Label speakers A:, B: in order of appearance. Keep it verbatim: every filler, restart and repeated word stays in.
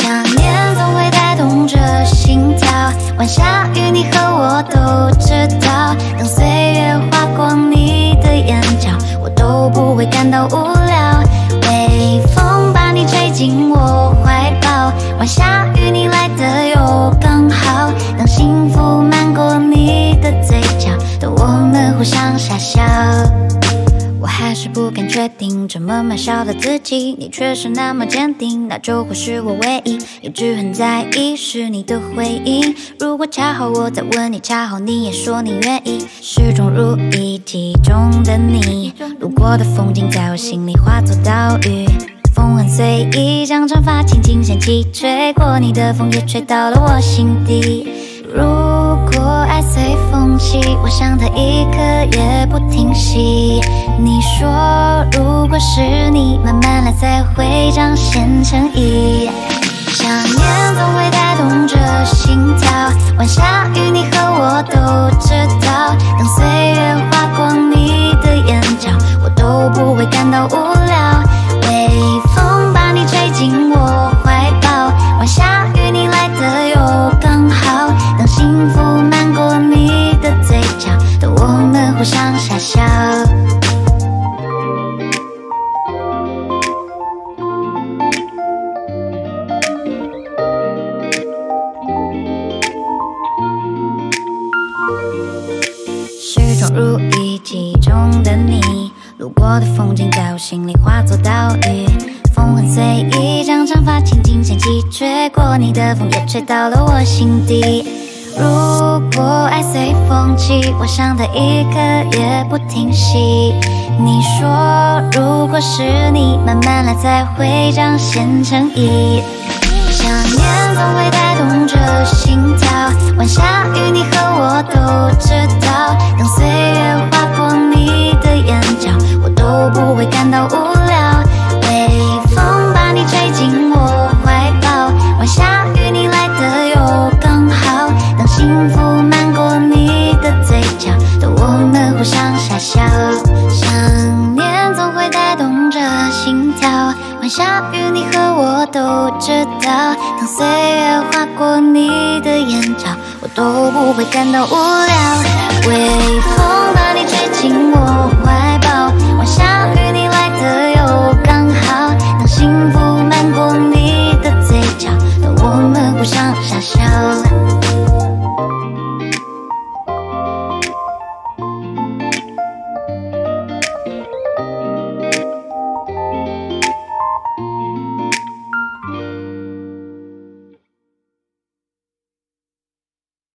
A: 想念总会带动着心跳，晚霞与你和我都知道。当岁月划过你的眼角，我都不会感到无聊。微风把你吹进我怀抱，晚霞与你来的又刚好。当幸福漫过你的嘴角，等我们互相傻笑。我还是不敢确定，这么渺小的自己，你却是那么坚定，那就会是我唯一一直很在意是你的回应。如果恰好我在问你，恰好你也说你愿意，始终如一记忆中的你，路过的风景在我心里化作岛屿。风很随意，将长发轻轻掀起，吹过你的风也吹到了我心底。如果爱随风起，我想它一刻也不停息。你说如果是你，慢慢来才会彰显诚意。想念总会带动着心跳，晚霞与你和我都知道。当岁月划过你的眼角，我都不会感到无聊。微风把你吹进我怀抱，晚霞与你来的又刚好。当幸福漫过你的嘴角，等我们互相傻笑。始终如一记忆中的你，路过的风景在我心里化作岛屿。风很随意，将长发轻轻掀起，吹过你的风也吹到了我心底。如果爱随风起，我想它一刻也不停息。你说如果是你，慢慢来才会彰显诚意。想念总会带动着心跳，晚霞与你和我都知道。当岁月划过你的眼角，我都不会感到无聊。微风把你吹进我怀抱，晚霞与你来的又刚好。当幸福漫过你的嘴角，等我们互相傻笑。想念总会带动着心跳，晚霞与你和我都知道。当岁月划过你的眼角，我都不会感到无聊。微风把你吹进我怀抱，晚霞与你来的又刚好。当幸福